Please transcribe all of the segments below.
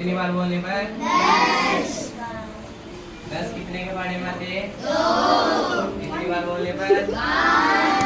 कितनी बार बोलने पर? 10। 10 कितने के बारे में आते? 2। कितनी बार बोलने पर? 5।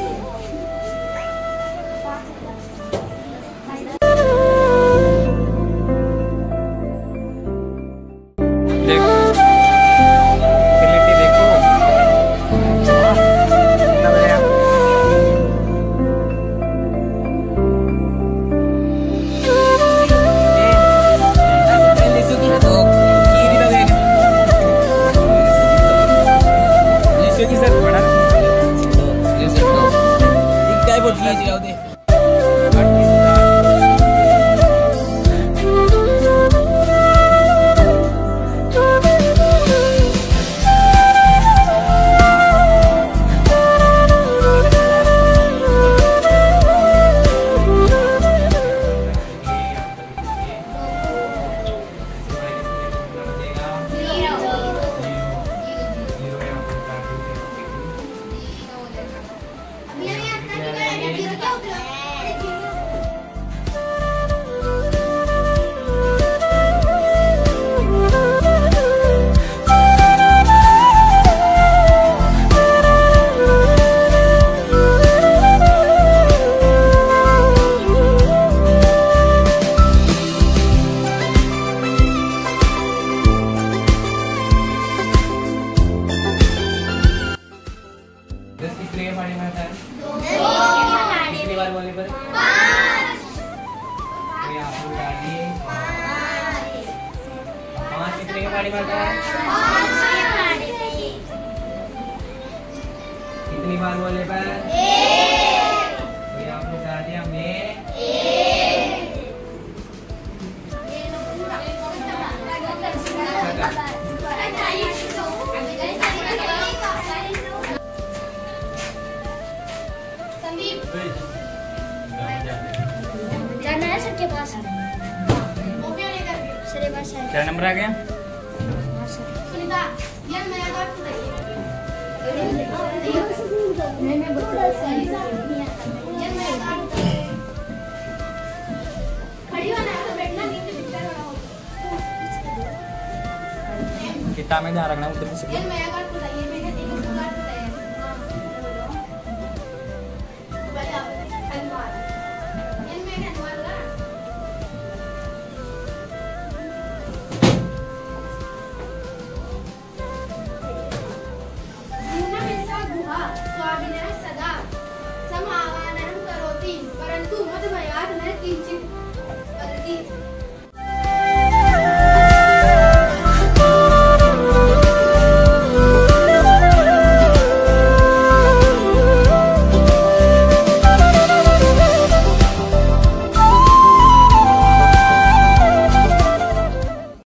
कितनी बार बोलने पर? 5। पाँच कितने के पानी मारता है? कितनी बार बोलने पर? 1। आप लोग डाल दिया हमने 1। जाना है सर के पास। क्या नंबर आ गया? किताब में ध्यान रखना उधर से।